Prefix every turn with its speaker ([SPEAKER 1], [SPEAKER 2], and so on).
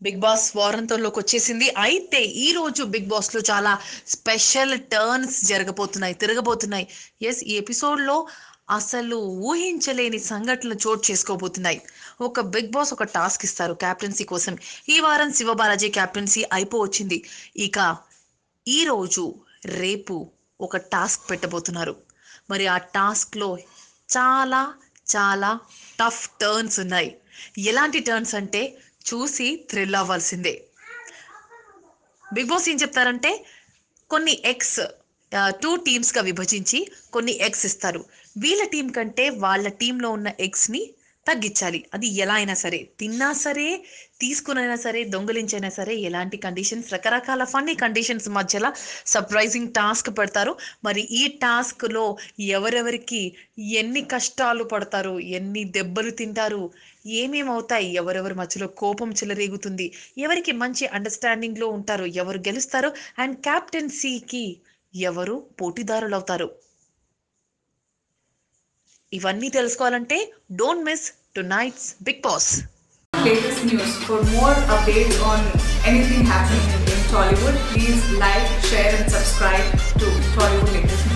[SPEAKER 1] Big boss వారంతంలోకి వచ్చేసింది. అయితే ఈ రోజు బిగ్ బాస్ లో చాలా స్పెషల్ టర్న్స్ తిరగబోతున్నాయి. ఎస్, ఈ ఎపిసోడ్ లో అసలు ఊహించలేని సంఘటనలు చోటు చేసుకోబోతున్నాయి. ఒక బిగ్ బాస్ ఒక టాస్క్ ఇస్తారు క్యాప్టెన్సీ కోసం. ఈ వారం శివబాలాజీ క్యాప్టెన్సీ అయిపోవచ్చింది. ఇక ఈ రోజు రేపు ఒక టాస్క్ పెట్టబోతున్నారు. మరి ఆ టాస్క్ లో చాలా చాలా టఫ్ టర్న్స్ ఉన్నాయి. ఎలాంటి టర్న్స్ అంటే చూసి థ్రిల్ అవ్వాల్సిందే. బిగ్ బాస్ ఏం చెప్తారంటే కొన్ని ఎగ్స్ టూ టీమ్స్గా విభజించి కొన్ని ఎగ్స్ ఇస్తారు. వీళ్ళ టీం కంటే వాళ్ళ టీంలో ఉన్న ఎగ్స్ని తగ్గించాలి. అది ఎలా అయినా సరే, తిన్నా సరే, తీసుకునైనా సరే, దొంగలించైనా సరే, ఎలాంటి కండిషన్స్, రకరకాల ఫన్నీ కండిషన్స్ మధ్యలో సర్ప్రైజింగ్ టాస్క్ పెడతారు. మరి ఈ టాస్క్లో ఎవరెవరికి ఎన్ని కష్టాలు పడతారు, ఎన్ని దెబ్బలు తింటారు, ఏమేమవుతాయి, ఎవరెవరి మధ్యలో కోపం చెలరేగుతుంది, ఎవరికి మంచి అండర్స్టాండింగ్లో ఉంటారు, ఎవరు గెలుస్తారు, అండ్ క్యాప్టెన్సీకి ఎవరు పోటీదారులు అవుతారు, ఇవన్నీ తెలుసుకోవాలంటే don't miss tonight's Bigg Boss.
[SPEAKER 2] Latest news. For more updates on anything happening in Tollywood, please like, share and subscribe to Tollywood Latest News.